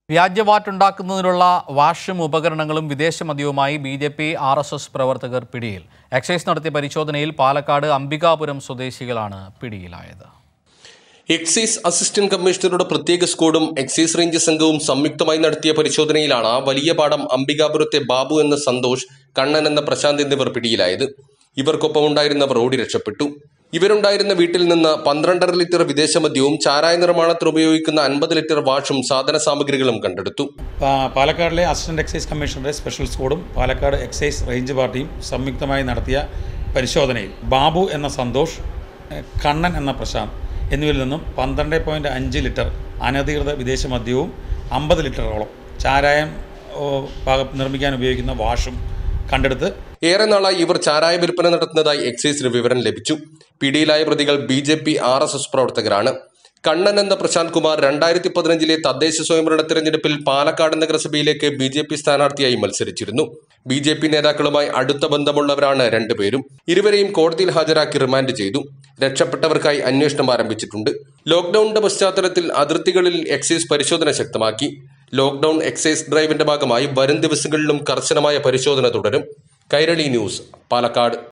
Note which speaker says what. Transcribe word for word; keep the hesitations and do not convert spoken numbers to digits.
Speaker 1: വ്യാജവാറ്റുണ്ടാക്കുന്നതിനുള്ള വാഷും ഉപകരണങ്ങളും വിദേശമദ്യവുമായി B J P R S S പ്രവർത്തകർ പിടിയിൽ. എക്സൈസ് നടത്തിയ പരിശോധനയിൽ പാലക്കാട് അംബികാപുരം സ്വദേശികളാണ് പിടിയിലായത്.
Speaker 2: എക്സൈസ് അസിസ്റ്റന്റ് കമ്മീഷണറുടെ പ്രത്യേക സ്ക്വാഡും എക്സൈസ് റേഞ്ച് സംഘവും സംയുക്തമായി നടത്തിയ പരിശോധനയിലാണ് വലിയപാടം അംബികാപുരത്തെ ബാബു എന്ന സന്തോഷ്, കണ്ണൻ എന്ന പ്രശാന്ത് എന്നിവർ പിടിയിലായത്. ഇവർക്കൊപ്പം ഉണ്ടായിരുന്നവർ ഓടി രക്ഷപ്പെട്ടു. ഇവരുണ്ടായിരുന്ന വീട്ടിൽ നിന്ന് പന്ത്രണ്ടര ലിറ്റർ വിദേശമദ്യവും ചാരായ നിർമ്മാണത്തിൽ ഉപയോഗിക്കുന്ന അൻപത് ലിറ്റർ വാഷും സാധന സാമഗ്രികളും കണ്ടെടുത്തു.
Speaker 3: പാലക്കാടിലെ അസിസ്റ്റന്റ് എക്സൈസ് കമ്മീഷണറുടെ സ്പെഷ്യൽ സ്ക്വാഡും പാലക്കാട് എക്സൈസ് റേഞ്ച് പാർട്ടിയും സംയുക്തമായി നടത്തിയ പരിശോധനയിൽ ബാബു എന്ന സന്തോഷ്, കണ്ണൻ എന്ന പ്രശാന്ത് എന്നിവരിൽ നിന്നും പന്ത്രണ്ട് പോയിന്റ് അഞ്ച് ലിറ്റർ അനധികൃത വിദേശമദ്യവും അമ്പത് ലിറ്ററോളം ചാരായം നിർമ്മിക്കാൻ ഉപയോഗിക്കുന്ന വാഷും കണ്ടെടുത്ത്
Speaker 2: ഏറെ നാളായി ഇവർ ചാരായ വിൽപ്പന നടത്തുന്നതായി എക്സൈസിന് വിവരം ലഭിച്ചു. പിടിയിലായ പ്രതികൾ B J P R S S പ്രവർത്തകരാണ്. കണ്ണൻ എന്ന പ്രശാന്ത് കുമാർ രണ്ടായിരത്തി പതിനഞ്ചിലെ തദ്ദേശ സ്വയംഭരണ തെരഞ്ഞെടുപ്പിൽ പാലക്കാട് നഗരസഭയിലേക്ക് ബി ജെ പി സ്ഥാനാർത്ഥിയായി മത്സരിച്ചിരുന്നു. ബി ജെ പി നേതാക്കളുമായി അടുത്ത ബന്ധമുള്ളവരാണ് രണ്ടുപേരും. ഇരുവരെയും കോടതിയിൽ ഹാജരാക്കി റിമാൻഡ് ചെയ്തു. രക്ഷപ്പെട്ടവർക്കായി അന്വേഷണം ആരംഭിച്ചിട്ടുണ്ട്. ലോക്ഡൌണിന്റെ പശ്ചാത്തലത്തിൽ അതിർത്തികളിൽ എക്സൈസ് പരിശോധന ശക്തമാക്കി. ലോക്ഡൌൺ എക്സൈസ് ഡ്രൈവിന്റെ ഭാഗമായി വരും ദിവസങ്ങളിലും കർശനമായ പരിശോധന തുടരും. കൈരളി ന്യൂസ്, പാലക്കാട്.